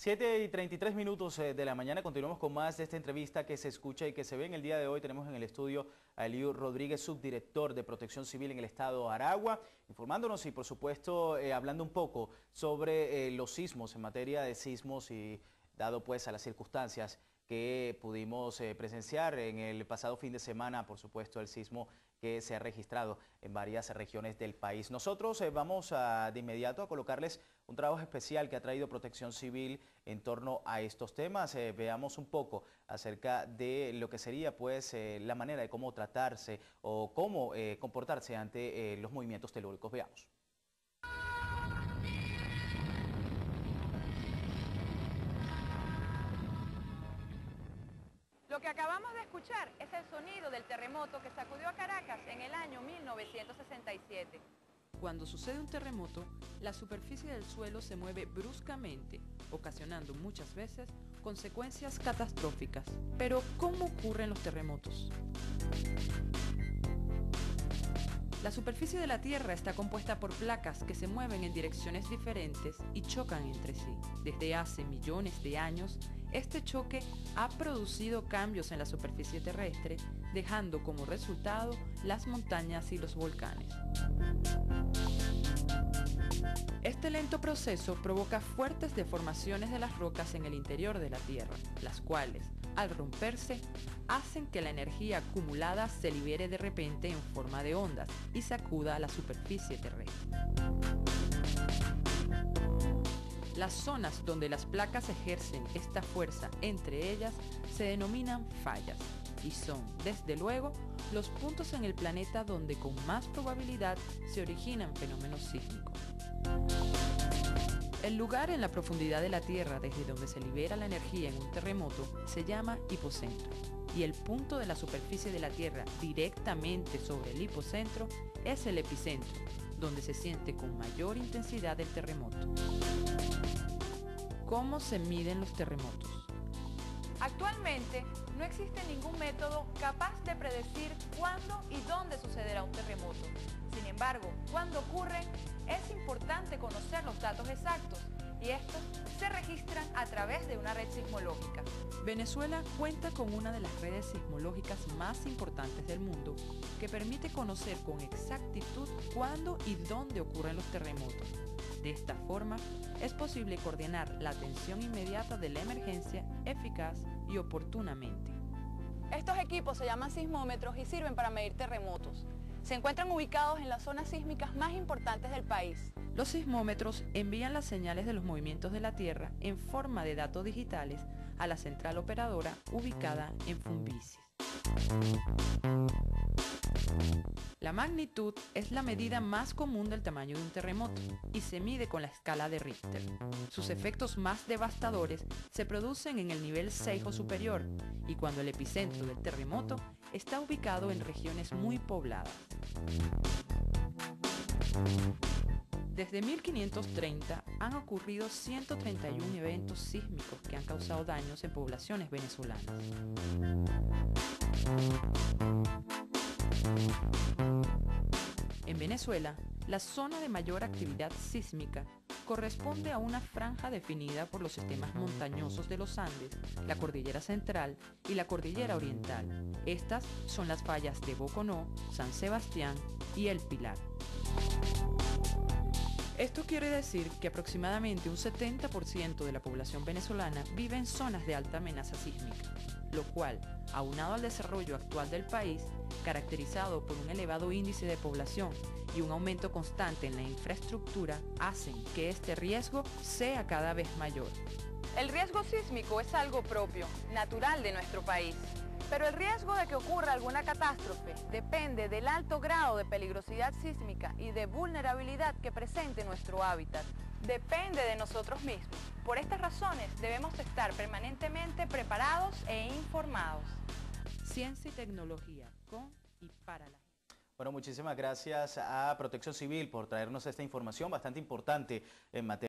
7:33 de la mañana, continuamos con más de esta entrevista que se escucha y que se ve en el día de hoy. Tenemos en el estudio a Eliu Rodríguez, subdirector de Protección Civil en el estado de Aragua, informándonos y por supuesto hablando un poco sobre los sismos, en materia de sismos y dado pues a las circunstancias que pudimos presenciar en el pasado fin de semana, por supuesto el sismo que se ha registrado en varias regiones del país. Nosotros vamos de inmediato a colocarles un trabajo especial que ha traído Protección Civil en torno a estos temas. Veamos un poco acerca de lo que sería pues la manera de cómo tratarse o cómo comportarse ante los movimientos telúricos. Veamos. Lo que acabamos de escuchar es el sonido del terremoto que sacudió a Caracas en el año 1967. Cuando sucede un terremoto, la superficie del suelo se mueve bruscamente, ocasionando muchas veces consecuencias catastróficas. Pero, ¿cómo ocurren los terremotos? La superficie de la Tierra está compuesta por placas que se mueven en direcciones diferentes y chocan entre sí. Desde hace millones de años, este choque ha producido cambios en la superficie terrestre, dejando como resultado las montañas y los volcanes. Este lento proceso provoca fuertes deformaciones de las rocas en el interior de la Tierra, las cuales, al romperse, hacen que la energía acumulada se libere de repente en forma de ondas y sacuda a la superficie terrestre. Las zonas donde las placas ejercen esta fuerza entre ellas se denominan fallas y son, desde luego, los puntos en el planeta donde con más probabilidad se originan fenómenos sísmicos. El lugar en la profundidad de la Tierra desde donde se libera la energía en un terremoto se llama hipocentro, y el punto de la superficie de la Tierra directamente sobre el hipocentro es el epicentro, donde se siente con mayor intensidad el terremoto. ¿Cómo se miden los terremotos? Actualmente no existe ningún método capaz de predecir cuándo y dónde sucederá un terremoto. Sin embargo, cuando ocurren, es importante conocer los datos exactos y estos se registran a través de una red sismológica. Venezuela cuenta con una de las redes sismológicas más importantes del mundo que permite conocer con exactitud cuándo y dónde ocurren los terremotos. De esta forma, es posible coordinar la atención inmediata de la emergencia eficaz y oportunamente. Estos equipos se llaman sismómetros y sirven para medir terremotos. Se encuentran ubicados en las zonas sísmicas más importantes del país. Los sismómetros envían las señales de los movimientos de la Tierra en forma de datos digitales a la central operadora ubicada en Fumbici. La magnitud es la medida más común del tamaño de un terremoto y se mide con la escala de Richter. Sus efectos más devastadores se producen en el nivel 6 o superior y cuando el epicentro del terremoto está ubicado en regiones muy pobladas. Desde 1530 han ocurrido 131 eventos sísmicos que han causado daños en poblaciones venezolanas. En Venezuela, la zona de mayor actividad sísmica corresponde a una franja definida por los sistemas montañosos de los Andes, la Cordillera Central y la Cordillera Oriental. Estas son las fallas de Boconó, San Sebastián y El Pilar. Esto quiere decir que aproximadamente un 70% de la población venezolana vive en zonas de alta amenaza sísmica, lo cual, aunado al desarrollo actual del país, caracterizado por un elevado índice de población y un aumento constante en la infraestructura, hacen que este riesgo sea cada vez mayor. El riesgo sísmico es algo propio, natural de nuestro país. Pero el riesgo de que ocurra alguna catástrofe depende del alto grado de peligrosidad sísmica y de vulnerabilidad que presente nuestro hábitat. Depende de nosotros mismos. Por estas razones debemos estar permanentemente preparados e informados. Ciencia y tecnología con y para la gente. Bueno, muchísimas gracias a Protección Civil por traernos esta información bastante importante en materia